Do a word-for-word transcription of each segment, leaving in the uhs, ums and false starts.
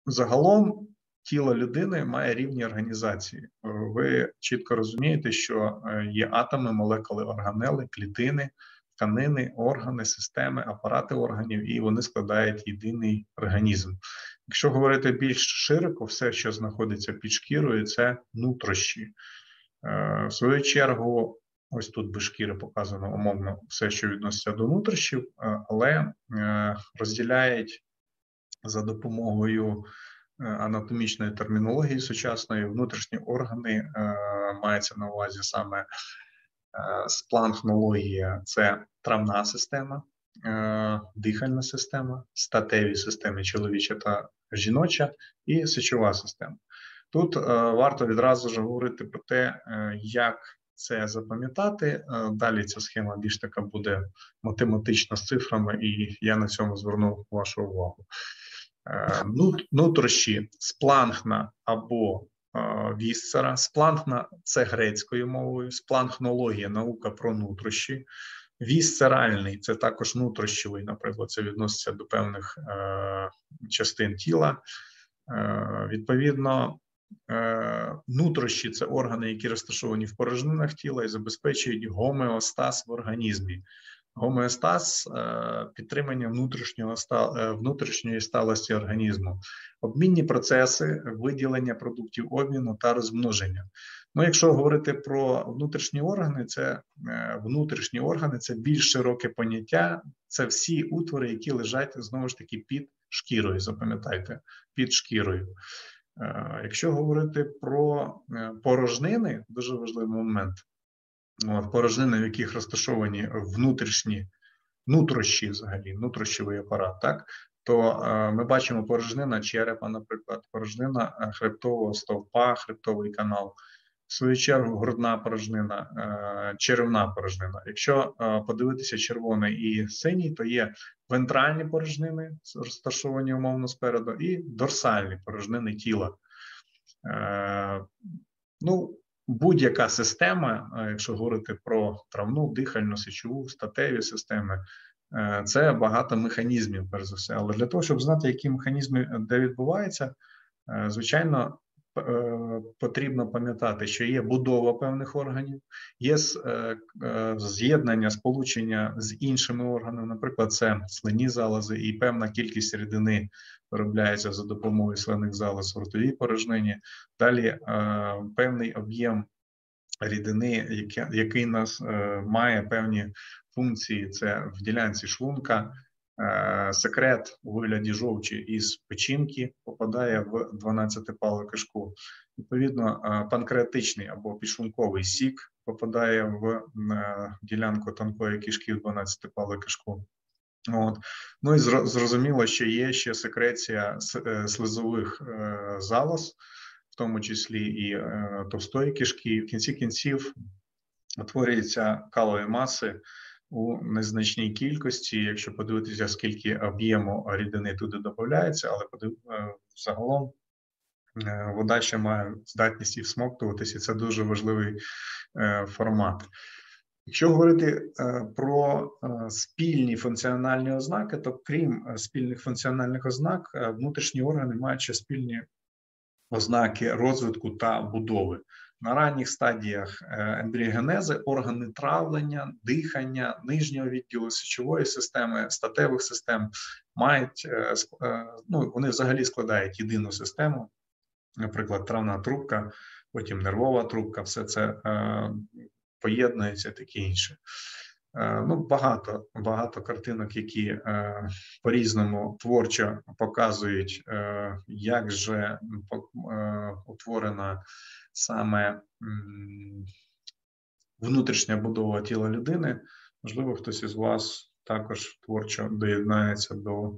Загалом тіло людини має рівні організації. Ви чітко розумієте, що є атоми, молекули, органели, клітини, тканини, органи, системи, апарати органів, і вони складають єдиний організм. Якщо говорити більш широко, все, що знаходиться під шкірою, це нутрощі. В свою чергу, ось тут без шкіри показано умовно все, що відноситься до нутрощів, але розділяють за допомогою анатомічної термінології сучасної внутрішні органи, мається на увазі саме спланхнологія – це травна система, дихальна система, статеві системи чоловіча та жіноча і сечова система. Тут варто відразу ж говорити про те, як це запам'ятати. Далі ця схема більш така буде математична з цифрами, і я на цьому зверну вашу увагу. Нутрощі, спланхна або вісцера. Спланхна – це грецькою мовою, спланхнологія – наука про нутрощі. Вісцеральний – це також нутрощовий, наприклад, це відноситься до певних е, частин тіла. Е, відповідно, е, нутрощі – це органи, які розташовані в порожнинах тіла і забезпечують гомеостаз в організмі. Гомеостаз – підтримання внутрішнього, внутрішньої сталості організму, обмінні процеси, виділення продуктів обміну та розмноження. Ну, якщо говорити про внутрішні органи, це внутрішні органи – це більш широке поняття, це всі утвори, які лежать, знову ж таки, під шкірою, запам'ятайте, під шкірою. Якщо говорити про порожнини, дуже важливий момент, От, порожнини, в яких розташовані внутрішні, нутрощі взагалі, нутрощовий апарат, так, то е, ми бачимо порожнина черепа, наприклад, порожнина хребтового стовпа, хребтовий канал, в свою чергу грудна порожнина, е, черевна порожнина. Якщо е, подивитися червоний і синій, то є вентральні порожнини, розташовані умовно спереду, і дорсальні порожнини тіла. Е, ну, Будь-яка система, якщо говорити про травну, дихальну, сечову, статеві системи, це багато механізмів, перш за все. Але для того, щоб знати, які механізми де відбуваються, звичайно, потрібно пам'ятати, що є будова певних органів, є з'єднання, сполучення з іншими органами, наприклад, це слинні залози, і певна кількість рідини виробляється за допомогою слинних залоз в ротовій порожнині. Далі певний об'єм рідини, який, який нас має певні функції, це в ділянці шлунка, секрет у вигляді жовчі із печінки попадає в дванадцятипалу кишку. Відповідно, панкреатичний або підшлунковий сік попадає в ділянку тонкої кишки в дванадцятипалу кишку. От. Ну і зрозуміло, що є ще секреція слизових залоз, в тому числі і товстої кишки. І в кінці кінців утворюються калові маси у незначній кількості, якщо подивитися, скільки об'єму рідини туди додається, але загалом вода ще має здатність і всмоктуватися, і це дуже важливий формат. Якщо говорити про спільні функціональні ознаки, то крім спільних функціональних ознак, внутрішні органи мають ще спільні ознаки розвитку та будови. На ранніх стадіях ембріогенези органи травлення, дихання, нижнього відділу сечової системи, статевих систем мають, ну, вони взагалі складають єдину систему, наприклад, травна трубка, потім нервова трубка, все це е, поєднується, таке інше. Е, ну, багато, багато картинок, які е, по-різному творчо показують, е, як же е, утворена саме м, внутрішня будова тіла людини. Можливо, хтось із вас також творчо доєднається до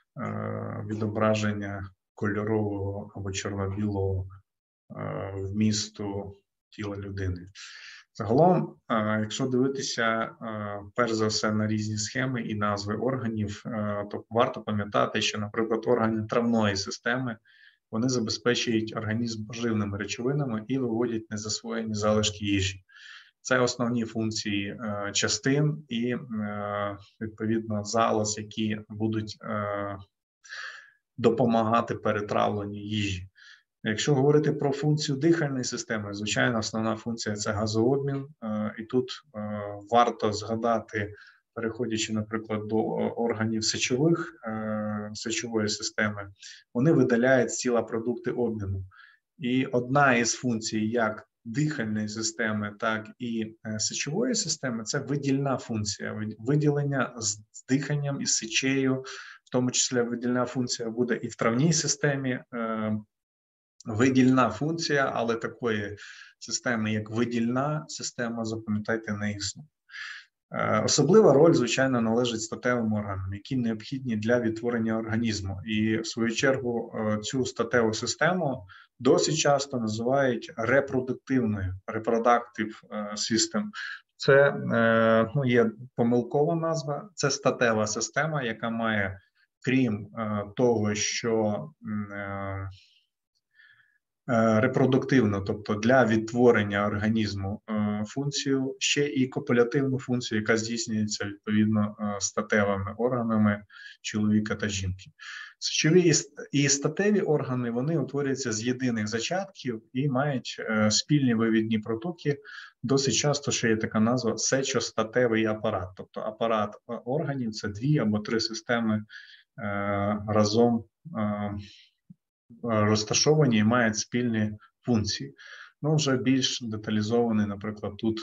е, відображення кольорового або чорно-білого е, вмісту тіла людини. Загалом, е, якщо дивитися, е, перш за все, на різні схеми і назви органів, е, то варто пам'ятати, що, наприклад, органи травної системи, вони забезпечують організм поживними речовинами і виводять незасвоєні залишки їжі. Це основні функції е, частин і, е, відповідно, залоз, які будуть е, допомагати перетравленню їжі. Якщо говорити про функцію дихальної системи, звичайно, основна функція – це газообмін. І тут варто згадати, переходячи, наприклад, до органів сечових, сечової системи, вони видаляють з тіла продукти обміну. І одна із функцій як дихальної системи, так і сечової системи – це видільна функція, виділення з диханням і сечею, в тому числі видільна функція буде і в травній системі. Видільна функція, але такої системи, як видільна система, запам'ятайте, не існує. Особлива роль, звичайно, належить статевим органам, які необхідні для відтворення організму. І, в свою чергу, цю статеву систему досить часто називають репродуктивною, reproductive system. Це ну, є помилкова назва, це статева система, яка має, крім того, що репродуктивну, тобто для відтворення організму функцію, ще і копулятивну функцію, яка здійснюється відповідно статевими органами чоловіка та жінки. Сечові і статеві органи, вони утворюються з єдиних зачатків і мають спільні вивідні протоки. Досить часто ще є така назва сечостатевий апарат, тобто апарат органів – це дві або три системи разом розташовані і мають спільні функції. Ну, вже більш деталізований, наприклад, тут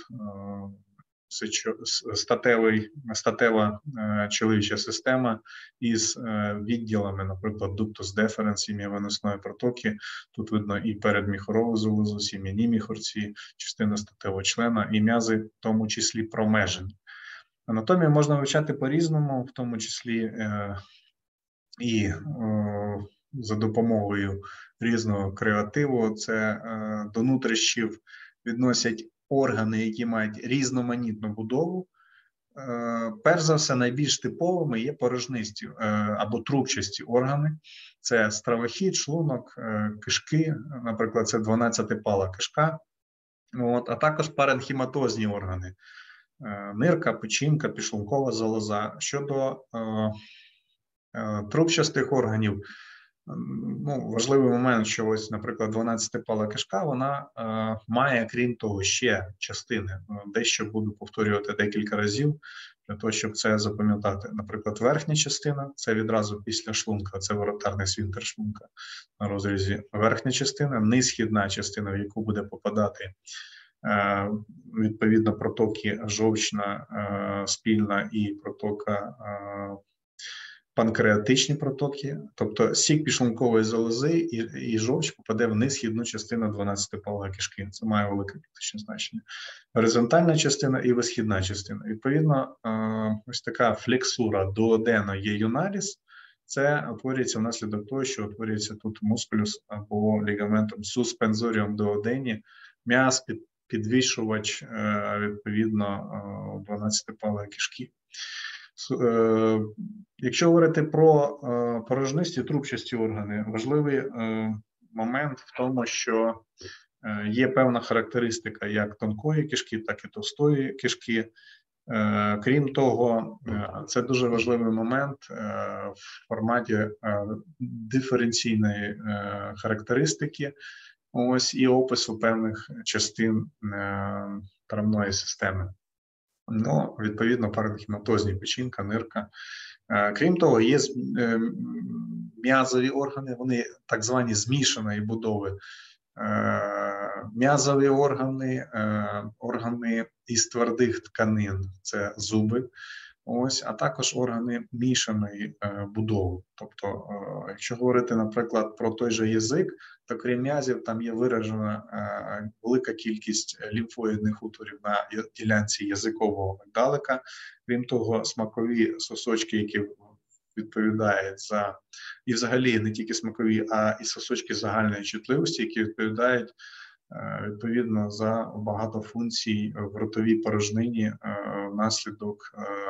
статевий, статева чоловіча система із відділами, наприклад, дуктус деференс, сім'я виносної протоки. Тут видно і передміхорову залозу, сім'яні міхорці, частина статевого члена і м'язи, в тому числі промежені. Анатомію можна вивчати по-різному, в тому числі і за допомогою різного креативу. Це е, до нутрищів відносять органи, які мають різноманітну будову. Е, перш за все, найбільш типовими є порожнисті е, або трубчасті органи. Це стравохід, шлунок, е, кишки, наприклад, це дванадцятипала кишка, от, а також паренхіматозні органи. Е, нирка, печінка, підшлункова залоза. Щодо е, е, трубчастих органів, ну, важливий момент, що ось, наприклад, дванадцятипала кишка, вона е, має, крім того, ще частини. Дещо буду повторювати декілька разів, для того, щоб це запам'ятати. Наприклад, верхня частина – це відразу після шлунка, це воротарний свінтер шлунка на розрізі. Верхня частина – низхідна частина, в яку буде попадати е, відповідно протоки жовчна, е, спільна і протока е, панкреатичні протоки, тобто сік підшлункової залози і, і жовч попаде в низхідну частину дванадцятипалої кишки. Це має велике практичне значення. Горизонтальна частина і висхідна частина. Відповідно, ось така флексура дуодено-єюналіс, це утворюється внаслідок того, що утворюється тут мускулюс або лігаментом суспензоріум дуодені, м'яз, під, підвішувач, відповідно, дванадцятипалої кишки. Якщо говорити про порожнисті трубчасті органи, важливий момент в тому, що є певна характеристика як тонкої кишки, так і товстої кишки. Крім того, це дуже важливий момент в форматі диференційної характеристики, ось, і опису певних частин травної системи. Ну, відповідно, паренхіматозні печінка, нирка. Крім того, є м'язові органи, вони так звані змішаної будови. М'язові органи, органи із твердих тканин – це зуби, ось, а також органи мішаної будови. Тобто, якщо говорити, наприклад, про той же язик, то крім м'язів там є виражена велика кількість лімфоїдних утворів на ділянці язикового мигдалика. Крім того, смакові сосочки, які відповідають за, і взагалі не тільки смакові, а і сосочки загальної чутливості, які відповідають відповідно за багато функцій в ротовій порожнині внаслідок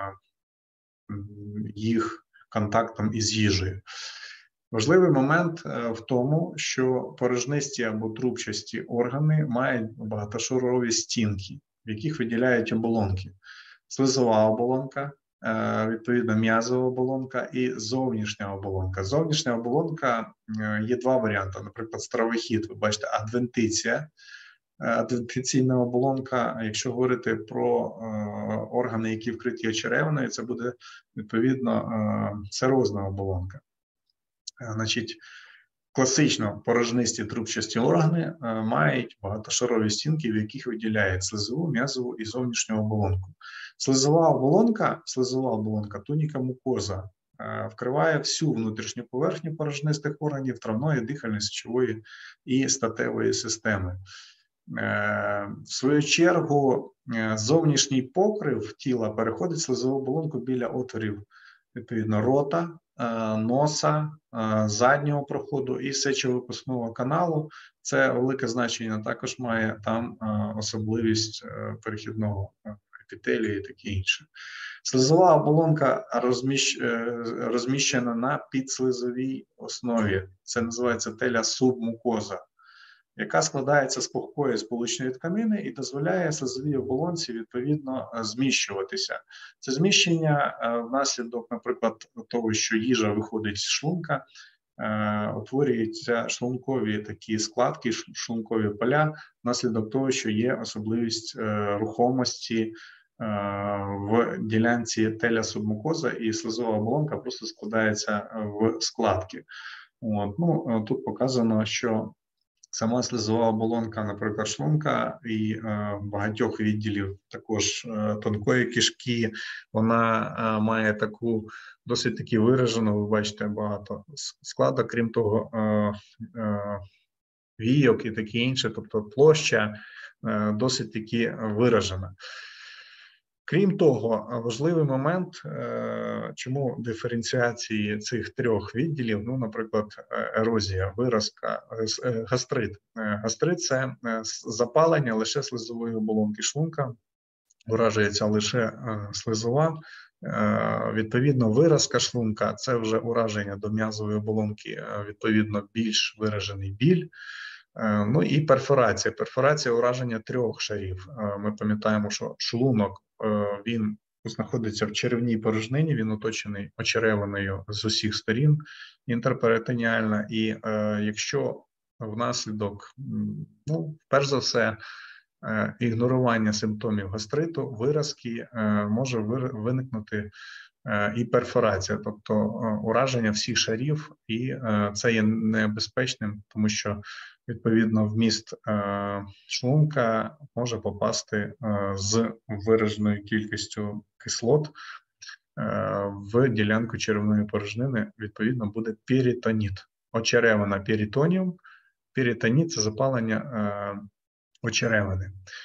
їх контактом із їжею. Важливий момент в тому, що порожнисті або трубчасті органи мають багатошарові стінки, в яких виділяють оболонки. Слизова оболонка, відповідно м'язова оболонка і зовнішня оболонка. Зовнішня оболонка є два варіанти. Наприклад, стравохід, ви бачите, адвентиція. Адвентиційна оболонка, якщо говорити про органи, які вкриті очеревиною, це буде, відповідно, цирозна оболонка. Значить, класично порожнисті трубчасті органи мають багатошарові стінки, в яких виділяють слизову, м'язову і зовнішню оболонку. Слизова оболонка, слизова оболонка, туніка мукоза, вкриває всю внутрішню поверхню порожнистих органів травної, дихальної, сечової і статевої системи. В свою чергу, зовнішній покрив тіла переходить в слизову оболонку біля отворів, відповідно, рота, носа, заднього проходу і сечовипускного каналу. Це велике значення також має там особливість перехідного епітелію і таке інше. Слизова оболонка розміщ... розміщена на підслизовій основі. Це називається теля субмукоза, яка складається з пухкої сполучної тканини і дозволяє слизовій оболонці, відповідно, зміщуватися. Це зміщення внаслідок, наприклад, того, що їжа виходить з шлунка, утворюються шлункові такі складки, шлункові поля, внаслідок того, що є особливість рухомості в ділянці теля субмукоза, і слизова оболонка просто складається в складки. От. Ну, тут показано, що сама слизова оболонка, наприклад, шлунка і е, багатьох відділів також е, тонкої кишки, вона е, має таку досить таки виражену, ви бачите, багато складок, крім того, е, е, війок і таке інше, тобто площа е, досить таки виражена. Крім того, важливий момент, чому диференціації цих трьох відділів, ну, наприклад, ерозія, виразка, гастрит. Гастрит – це запалення лише слизової оболонки шлунка, уражується лише слизова. Відповідно, виразка шлунка – це вже ураження до м'язової оболонки, відповідно, більш виражений біль. Ну і перфорація. Перфорація ураження трьох шарів. Ми пам'ятаємо, що шлунок, він знаходиться в черевній порожнині, він оточений очеревиною з усіх сторін, інтерперитоніально. І е, якщо внаслідок, ну, перш за все, е, ігнорування симптомів гастриту, виразки, е, може виникнути е, і перфорація, тобто е, ураження всіх шарів, і е, це є небезпечним, тому що відповідно, вміст е, шлунка може попасти е, з вираженою кількістю кислот е, в ділянку черевної порожнини, відповідно, буде перитоніт. Очеревина перитоніум, перитоніт – це запалення е, очеревини.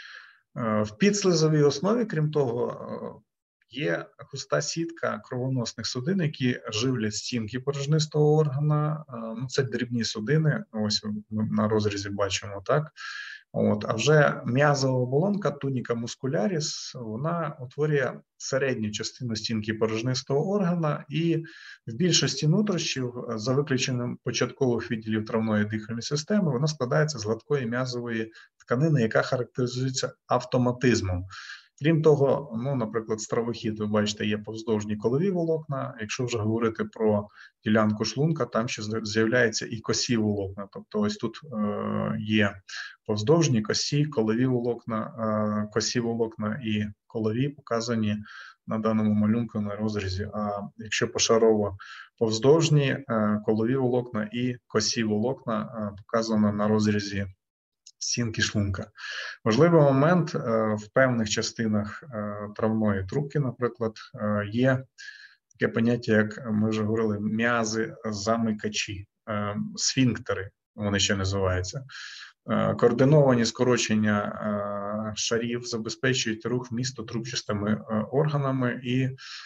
Е, в підслизовій основі, крім того, є густа сітка кровоносних судин, які живлять стінки порожнистого органа. Ну, це дрібні судини, ось ми на розрізі бачимо, так? От. А вже м'язова оболонка, туніка мускуляріс, вона утворює середню частину стінки порожнистого органа, і в більшості нутрощів, за виключенням початкових відділів травної дихальної системи, вона складається з гладкої м'язової тканини, яка характеризується автоматизмом. Крім того, ну, наприклад, стравохід, ви бачите, є повздовжні колові волокна. Якщо вже говорити про ділянку шлунка, там ще з'являються і косі волокна. Тобто ось тут е, є повздовжні, косі, колові волокна, е, косі волокна і колові показані на даному малюнку на розрізі. А якщо пошарово повздовжні, е, колові волокна і косі волокна е, показано на розрізі стінки шлунка. Важливий момент, в певних частинах травної трубки, наприклад, є таке поняття, як ми вже говорили, м'язи-замикачі, сфінктери, вони ще називаються. Координовані скорочення шарів забезпечують рух вмісту трубчастими органами і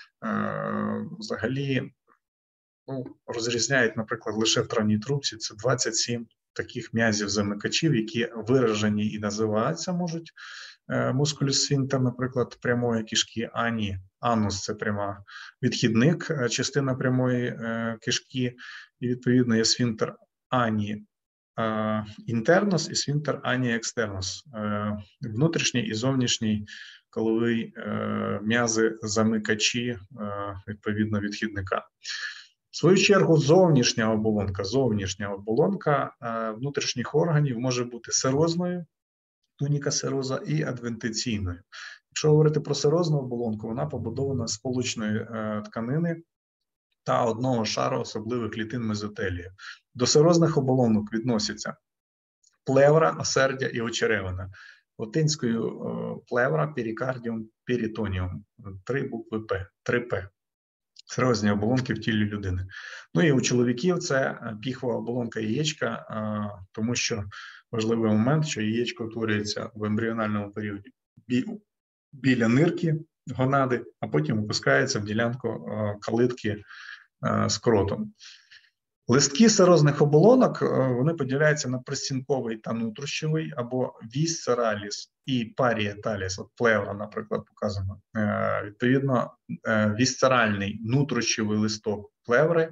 взагалі, ну, розрізняють, наприклад, лише в травній трубці, це двадцять сім таких м'язів-замикачів, які виражені і називаються можуть мускулюс сфінктер, наприклад, прямої кишки, ані. Анус – це пряма відхідник, частина прямої кишки, і відповідно є сфінктер ані інтернус і сфінктер ані екстернус, внутрішній і зовнішній коловий м'язи замикачі відповідно відхідника. В свою чергу, зовнішня оболонка, зовнішня оболонка внутрішніх органів може бути серозною, туніка сероза, і адвентиційною. Якщо говорити про серозну оболонку, вона побудована з сполучної е, тканини та одного шару особливих клітин мезотелію. До серозних оболонок відносяться плевра, осердя і очеревина. Латинською е, плевра, перикардіум, перитоніум. Три букви П, три П. Серозні оболонки в тілі людини. Ну і у чоловіків це піхова оболонка яєчка, е, тому що важливий момент, що яєчко утворюється в ембріональному періоді біля нирки гонади, а потім опускається в ділянку калитки скротом. Листки серозних оболонок, вони поділяються на пристінковий та нутрощовий, або вісцераліс і паріеталіс, от плевра, наприклад, показано. Відповідно, вісцеральний нутрощовий листок плеври,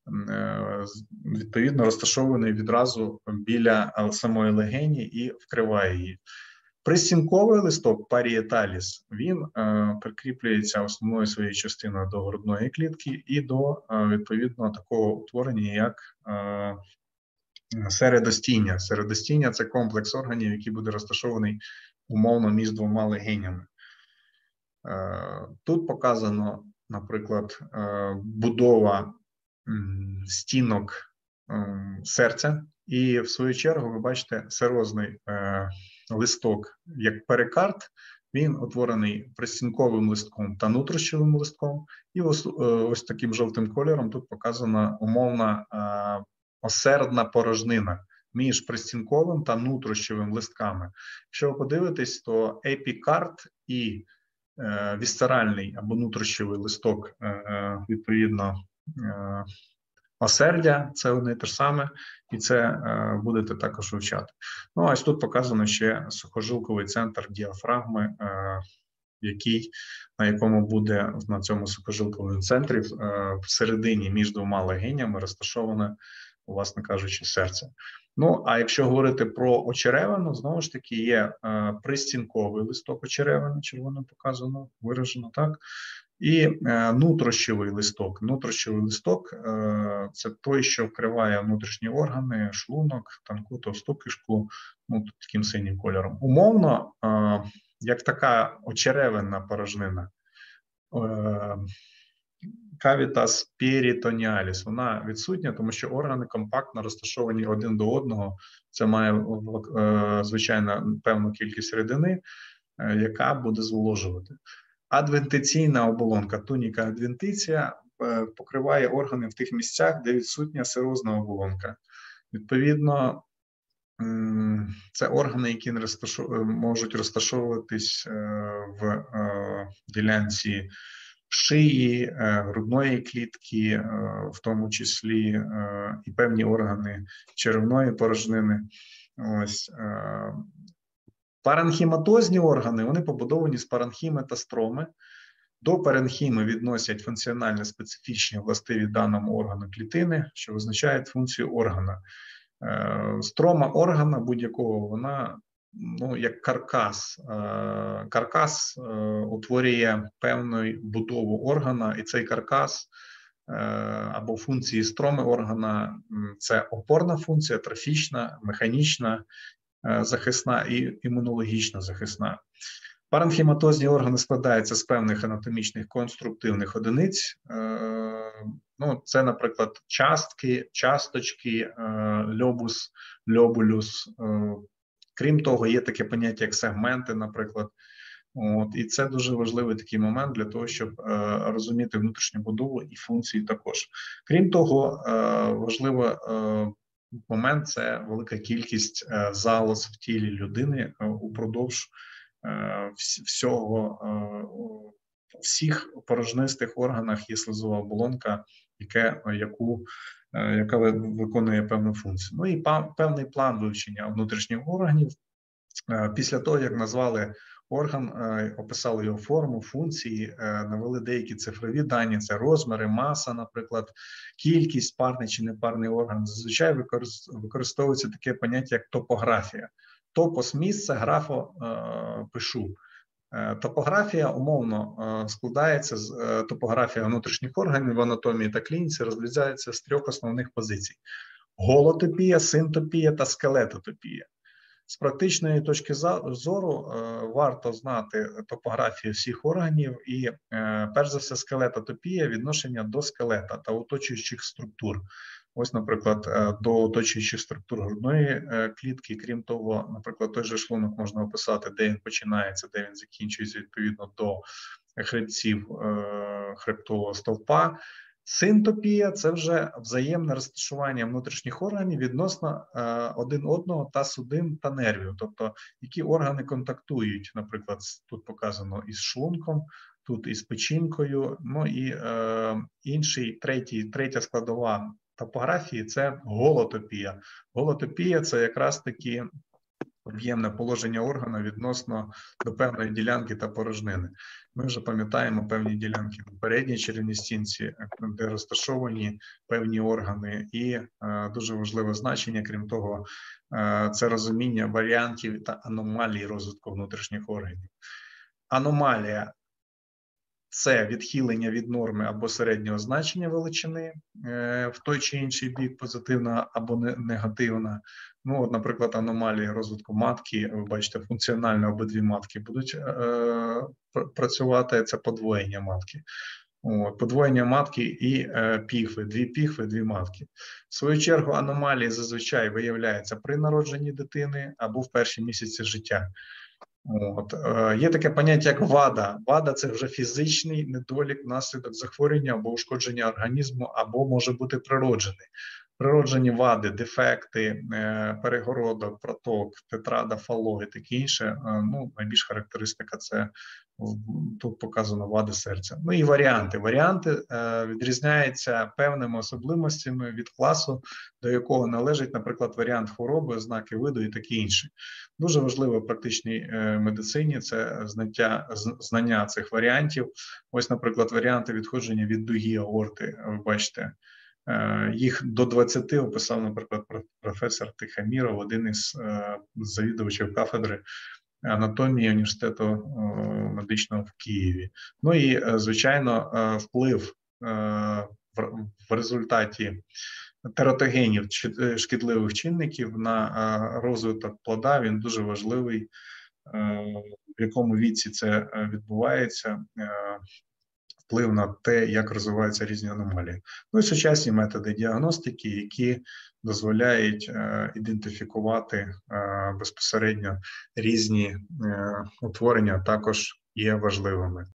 відповідно, розташований відразу біля самої легені і вкриває її. Пристінковий листок паріеталіс, він е, прикріплюється основною своєю частиною до грудної клітки і до, е, відповідно, такого утворення, як е, середостіння. Середостіння – це комплекс органів, який буде розташований умовно між двома легенями. Е, тут показано, наприклад, е, будова м, стінок е, серця, і в свою чергу ви бачите серозний е, листок, як перикард, він утворений пристінковим листком та нутрощовим листком, і ось, ось таким жовтим кольором тут показана умовна е, осердна порожнина між пристінковим та нутрощовим листками. Якщо ви подивитесь, то епікард і е, вісцеральний або нутрощовий листок, е, відповідно, е, осердя – це одне і те ж саме, і це е, будете також вивчати. Ну, ось тут показано ще сухожилковий центр діафрагми, е, який, на якому буде на цьому сухожилковому центрі е, всередині між двома легенями розташоване, власне кажучи, серце. Ну, а якщо говорити про очеревину, знову ж таки, є е, пристінковий листок очеревини, червоно показано, виражено, так? І е, нутрощовий листок. Нутрощовий листок е, – це той, що вкриває внутрішні органи, шлунок, тонку, товсту кишку, ну, таким синім кольором. Умовно, е, як така очеревинна порожнина, е, cavitas peritonealis, вона відсутня, тому що органи компактно розташовані один до одного. Це має, е, звичайно, певну кількість рідини, е, яка буде зволожувати. Адвентиційна оболонка, туніка адвентиція, покриває органи в тих місцях, де відсутня серозна оболонка. Відповідно, це органи, які можуть розташовуватись в ділянці шиї, грудної клітки, в тому числі і певні органи черевної порожнини. Ось. Паренхіматозні органи, вони побудовані з паренхіми та строми. До паренхіми відносять функціонально специфічні властиві даному органу клітини, що визначають функцію органа. Строма органа будь-якого, вона, ну, як каркас. Каркас утворює певну будову органа, і цей каркас або функції строми органа – це опорна функція, трофічна, механічна, захисна і імунологічна захисна. Паренхіматозні органи складаються з певних анатомічних конструктивних одиниць. Ну, це, наприклад, частки, часточки, льобус, льобулюс. Крім того, є таке поняття, як сегменти, наприклад. От, і це дуже важливий такий момент для того, щоб е, розуміти внутрішню будову і функції також. Крім того, е, важливий е, момент – це велика кількість е, залоз в тілі людини е, упродовж е, всього, е, всіх порожнистих органах є слизова оболонка, яке, яку, е, яка виконує певну функцію. Ну і па, певний план вивчення внутрішніх органів. Е, після того, як назвали орган, описали його форму, функції, навели деякі цифрові дані, це розміри, маса, наприклад, кількість, парний чи непарний орган. Зазвичай використовується таке поняття, як топографія. Топос – місце, графо – пишу. Топографія умовно складається з топографія внутрішніх органів в анатомії та клініці, розрізняється з трьох основних позицій: голотопія, синтопія та скелетотопія. З практичної точки зору варто знати топографію всіх органів і, перш за все, скелетотопія – відношення до скелета та оточуючих структур. Ось, наприклад, до оточуючих структур грудної клітки, крім того, наприклад, той же шлунок можна описати, де він починається, де він закінчується, відповідно до хребців хребтового стовпа. Синтопія – це вже взаємне розташування внутрішніх органів відносно один одного та судин та нервів, тобто які органи контактують, наприклад, тут показано із шлунком, тут із печінкою, ну і е, інший, третій, третя складова топографії – це голотопія. Голотопія – це якраз таки об'ємне положення органу відносно до певної ділянки та порожнини. Ми вже пам'ятаємо певні ділянки на передній черевній стінці, де розташовані певні органи, і е, дуже важливе значення, крім того, е, це розуміння варіантів та аномалій розвитку внутрішніх органів. Аномалія – це відхилення від норми або середнього значення величини е, в той чи інший бік, позитивна або негативна. Ну, от, наприклад, аномалії розвитку матки, ви бачите, функціонально обидві матки будуть е, працювати, це подвоєння матки. От, подвоєння матки і е, піхви, дві піхви, дві матки. В свою чергу, аномалії зазвичай виявляються при народженні дитини або в перші місяці життя. От. Є таке поняття, як вада. Вада – це вже фізичний недолік внаслідок захворювання або ушкодження організму, або може бути природжений. Природжені вади, дефекти, перегородок, проток, тетрада, фало і таке інше. Ну, найбільш характеристика – це тут показано вади серця. Ну і варіанти. Варіанти відрізняються певними особливостями від класу, до якого належить, наприклад, варіант хвороби, ознаки виду і таке інше. Дуже важливо в практичній медицині – це знання, знання цих варіантів. Ось, наприклад, варіанти відходження від дуги аорти, ви бачите. Їх до двадцяти описав, наприклад, професор Тихоміров, один із завідувачів кафедри анатомії університету медичного в Києві. Ну і, звичайно, вплив в результаті тератогенів, шкідливих чинників на розвиток плода, він дуже важливий. В якому віці це відбувається, вплив на те, як розвиваються різні аномалії. Ну і сучасні методи діагностики, які дозволяють е, ідентифікувати е, безпосередньо різні е, утворення, також є важливими.